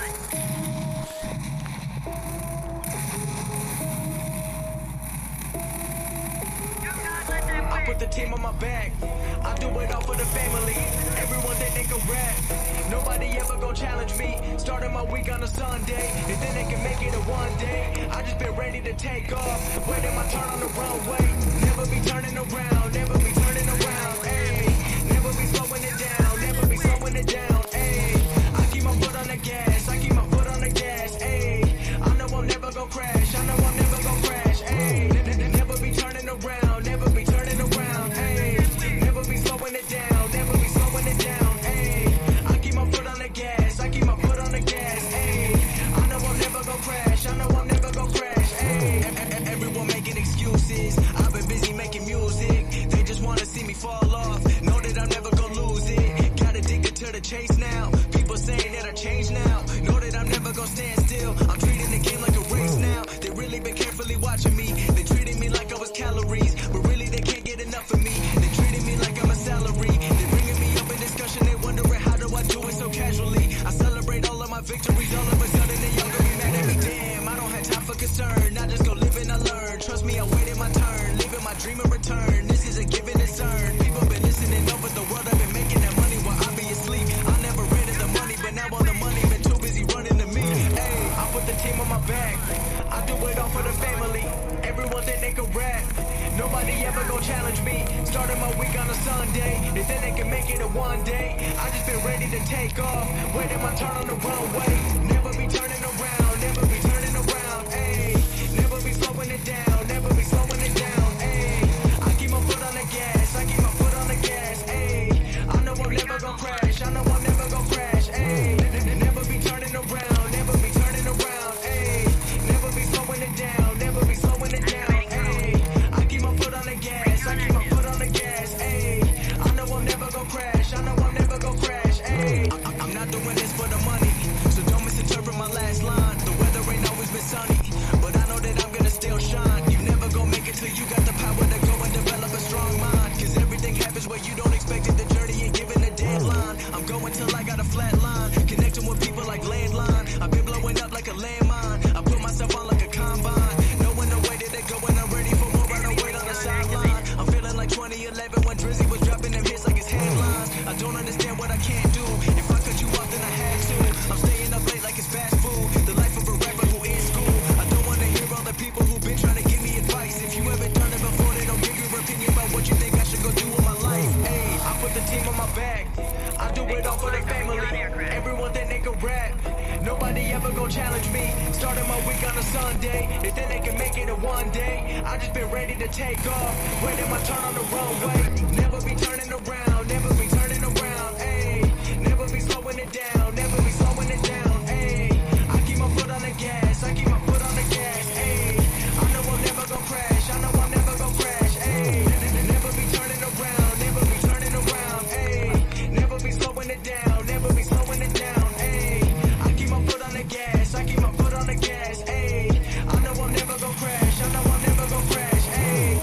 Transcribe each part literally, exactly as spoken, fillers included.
I put the team on my back. I do it all for the family. Everyone that they can rap. Nobody ever gon' challenge me. Starting my week on a Sunday, and then they can make it a one day. I just been ready to take off, waiting my turn on the runway. Never be turning around, never be turning around. Ayy, never be slowing it down, never be slowing it down. Ayy, I keep my foot on the gas, I keep my foot on the gas. Ayy, I know I'm never gon' crash, I know I'm never gon' crash. Ayy, never be turning around, never be turning around. Ayy, never be slowing it down, never be slowing it down. Ayy, I keep my foot on the gas, I keep my foot on the gas. Ayy, I know I'm never gon' crash, I know I'm never gon' crash. Ayy, everyone making excuses, I've been busy making music. They just wanna see me fall off, know that I'm never gon' lose it. Got addicted to the chase now, people saying that I changed now. Know that I'm never gon' stand still, I'm treating the game like a race now. They really been carefully watching me, they treating me like I was calories, but really they can't get enough of me. They treating me like I'm a salary, they bringing me up in discussion, they wondering how do I do it so casually. I celebrate all of my victories, all of a sudden they young gon' be mad at me. Damn, I don't have time for concern, I just go live and I learn. Trust me, I waited my turn, living my dream in return. This is a given, it's earned. People been listening over the world, I've been making that money while I be asleep. I never rented the money, but now all the money been too busy running to me. Hey, I put the team on my back, I do it all for the family. Everyone think they can rap, nobody ever gon' challenge me. Starting my week on a Sunday, and then they can make it a one day. I just been ready to take off, waiting my turn on the runway. Never be turning around, never be turning around. Ayy, never be slowing it down, never be slowing it down. Ayy, I keep my foot on the gas, I keep my foot on the gas. Ayy, I know I'm never gon' crash, I know I'm never gon' crash. Ayy, never be turning around, never be turning around. Ayy, never be slowing it down, never be slowing it down. Ayy, I keep my foot on the gas, I keep my foot on the gas. Ayy, I know I'm never gon' crash, I know I'm never gon' crash. Ayy, I- I'm not doing this for the money, so don't misinterpret my last line. The weather ain't always been sunny, but I know that I'm gonna still shine. You never gon' make it till you got the power to go and develop a strong mind. Cause everything happens where you don't expect it, the journey ain't given a deadline. I'm going till I got a flat line, connecting with people like landline. I've been blowing up like a landmine, I put myself on like a combine. Knowing the way that they go and I'm ready for more, I don't wait on the sideline. I'm feeling like twenty eleven when Drizzy was dropping them hits like his headlines. I don't understand what I can't do, if I cut you off then I had to. I'm staying up late like it's fast food, the life of a rapper who in school. I don't wanna hear all the people who've been trying to give me advice. If you haven't done it before, they don't give your opinion about what you think I should go do with my life. Ayy, I put the team on my back, I do it all for the family. Everyone think they can rap, nobody ever gon' challenge me. Starting my week on a Sunday, and then they can make it a one day. I just been ready to take off, waiting my turn on the runway. Never be turning around, never be turning around. Ayy, never be slowing it down, never be slowing it down. Ayy, I keep my foot on the gas, I keep my foot on the gas. Ayy, I know I'm never gon' crash, I know I'm never gon' crash. Ayy, never be turning around, never be turning around. Ayy, never be slowing it down, never be slowing it down. Ayy, I keep my foot on the gas, I keep my foot on the gas. Ayy, I know I'm never gon' crash, I know I'm never gon' crash. Ayy.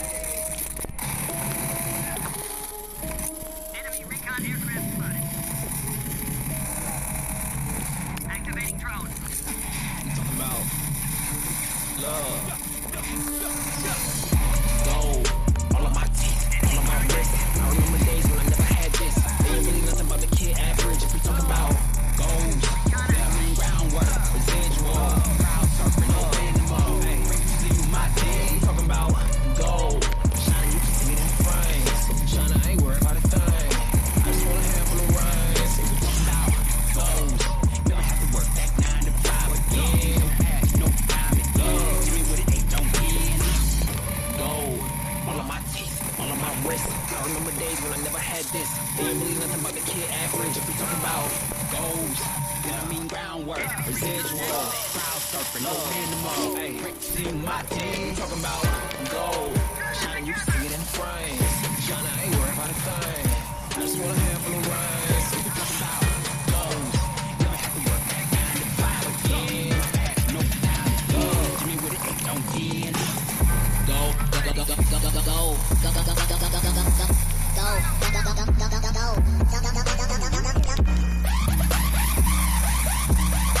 Enemy recon aircraft spotted. Activating drone. Talking about love, gold, all of my teeth, all of my wrist. I remember days when I never had this. They ain't really nothing about the kid average. If we talk about goals, yeah, I mean groundwork, residual, proud surfing, no animal. Hey, see you my team. Talking about gold, shining, you can see it in frames. Shining, I ain't worried about a thing. I just want a handful of rhymes. If we talking about goals, never have to work that nine to five again. No time again. Give me what it ain't, don't get. Gold, all of my teeth, all of my wrist. I remember days when I never had this. They ain't really nothing about the kid average. If we talking about goals, yeah, I mean groundwork, residual, proud surfing, no animal. Hey, see my team. Talking about gold, shining, you can see it in frames. Shining, I ain't worried about a thing. I just want a handful of rhymes. If we talking about goals, never have to work that nine to five again. No time again. Give me what it ain't, don't get. Go, go, go, go, go, go, go, go, go, go, go, go, go, go, go, go, go, go. Go, go, go, go, go, go, go, go, go, go, go, go, go, go, go.